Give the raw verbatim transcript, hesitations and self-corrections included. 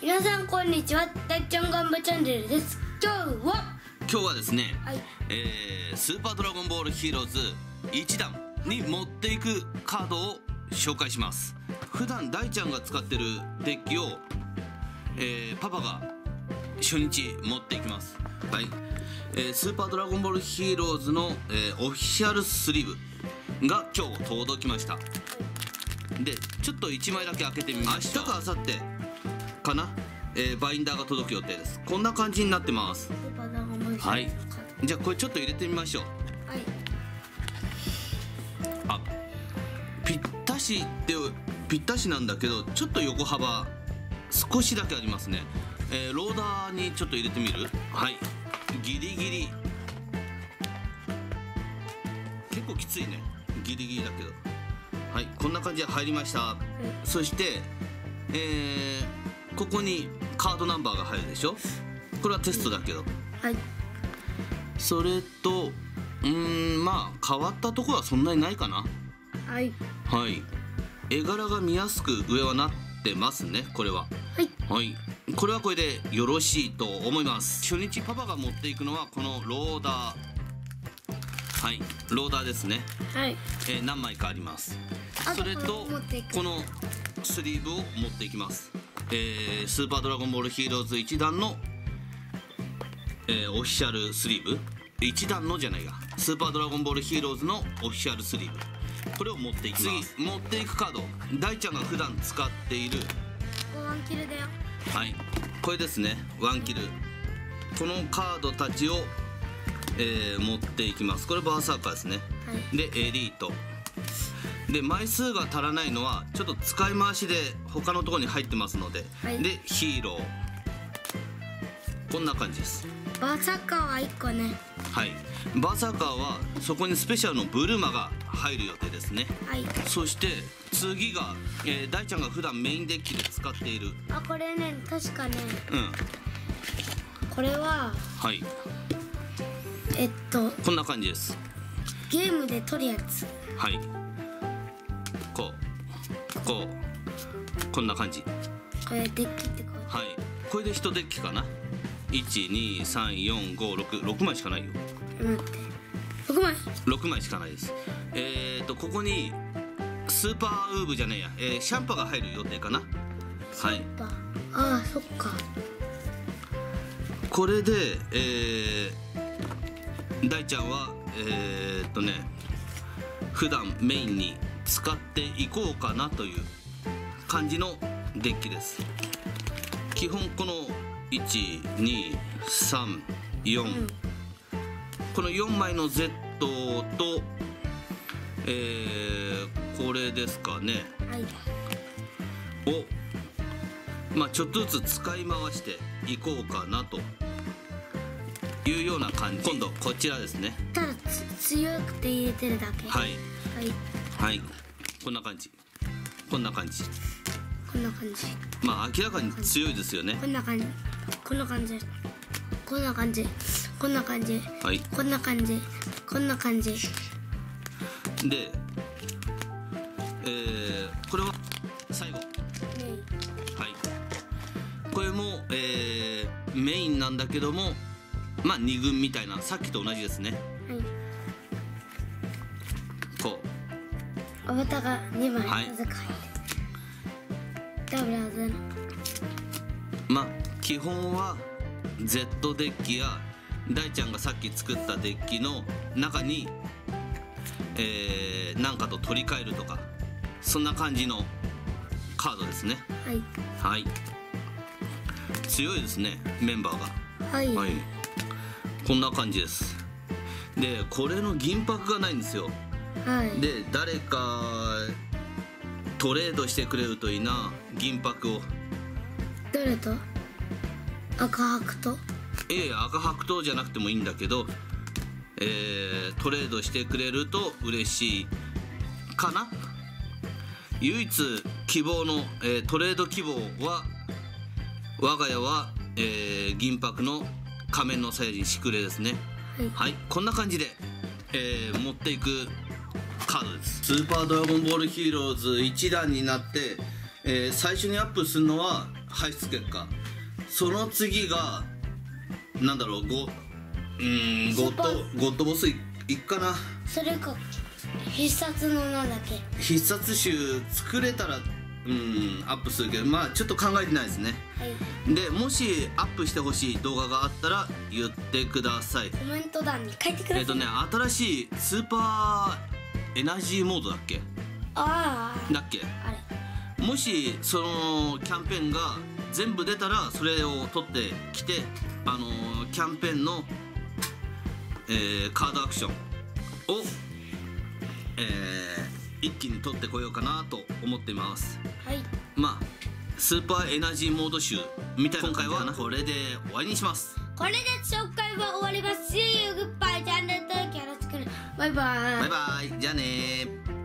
皆さんこんにちは、大ちゃんガンバチャンネルです。今日は今日はですね、 はい、 えー、スーパードラゴンボールヒーローズいちだんに持っていくカードを紹介します。普段大ちゃんが使ってるデッキを、えー、パパが初日持っていきます。はい、えー、スーパードラゴンボールヒーローズの、えー、オフィシャルスリーブが今日届きました。でちょっといちまいだけ開けてみました。明日か明後日かな、えー、バインダーが届く予定です。こんな感じになってます。はい、じゃあこれちょっと入れてみましょう。 はい、 あ、ぴったしってぴったしなんだけど、ちょっと横幅少しだけありますね。えー、ローダーにちょっと入れてみる。はい、ギリギリ結構きついね、ギリギリだけど。はい、こんな感じで入りました。はい、そして、えー、ここにカードナンバーが入るでしょ。これはテストだけど、 はい、 それとうーんまあ変わったところはそんなにないかな。 はい、 はい、絵柄が見やすく上はなってますね。これははい、 はい、これはこれでよろしいと思います。初日パパが持っていくのはこのローダー。はい、ローダーですね。 はい、 えー、何枚かあります。それとこのスリーブを持っていきます。えー、スーパードラゴンボールヒーローズいちだんの、えー、オフィシャルスリーブ、いちだんのじゃないや、スーパードラゴンボールヒーローズのオフィシャルスリーブ、これを持っていきます。次持っていくカード、大ちゃんが普段使っているワンキルだよ。 はい、これですね、ワンキル。このカードたちを、えー、持っていきます。これバーサーカーですね。 はい、 でエリートで、枚数が足らないのはちょっと使い回しで他のところに入ってますので、はい、でヒーロー、こんな感じです。 バーサーカーはいっこね。 はい、バーサーカーはそこにスペシャルのブルマが入る予定ですね。はい、そして次が、えー、大ちゃんが普段メインデッキで使っている、 あ、これね、確かね、 うんこれははい、 えっとこんな感じです。 ゲームで取るやつ。 はい、こうこうこんな感じ。 これデッキってこう。 はい、これでいちデッキかな。いちにさんよんごろくろくまいしかないよ。 待って、ろくまいろくまいしかないです。えーとここにスーパーウーブじゃねえや、えー、シャンパが入る予定かな。はい、 ああ、そっか。 これで、えー、大ちゃんはえー、っとね普段メインに使っていこうかなという感じのデッキです。基本このいちにさんよん、うん、このよんまいの Z と、えー、これですかね、はい、を、まあ、ちょっとずつ使い回していこうかなというような感じ。今度こちらですね。 ただ強くて入れてるだけ。 はいはいはい、こんな感じ、こんな感じ、 こんな感じ。 まあ明らかに強いですよね。 こんな感じ、こんな感じ、こんな感じ、こんな感じ、はい、こんな感じ、こんな感じで、えー、これは最後、はい、これも、えー、メインなんだけども、まあに軍みたいな、さっきと同じですね。はい、こうアバターがにまい、 はい、 ダブルアズのまあ基本は Z デッキや大ちゃんがさっき作ったデッキの中に、えー、なんかと取り替えるとか、そんな感じのカードですね。はい、はい、強いですね、メンバーが。はい、はい、こんな感じです。でこれの銀箔がないんですよ。はい、で誰かトレードしてくれるといいな、銀箔を。 誰と？赤白と？ いや赤白とじゃなくてもいいんだけど、えー、トレードしてくれると嬉しいかな。唯一希望の、えー、トレード希望は我が家は、えー、銀箔の仮面のサイヤ人シクレですね。はい、はい、こんな感じで、えー、持っていくカードです。スーパードラゴンボールヒーローズいちだんになって、えー、最初にアップするのは排出結果。その次がなんだろう、ゴうーんゴッドゴッドボスいいっかな。 それか必殺のなんだっけ、 必殺集作れたらうんアップするけど、まあちょっと考えてないですね。 はい、 でもしアップしてほしい動画があったら言ってください。 コメント欄に書いてください。 えっとね新しいスーパーエナジーモードだっけああだっけあれ、 もしそのキャンペーンが全部出たらそれを取ってきて、あのー、キャンペーンの、えー、カードアクションを、えー、一気に取ってこようかなと思っています。 はい、 まあスーパーエナジーモード集みたいな、今回はこれで終わりにします。 これで紹介は終わります。See you goodbye。チャンネル登録よろしくね。バイバイ。 バイバイ。じゃあねー。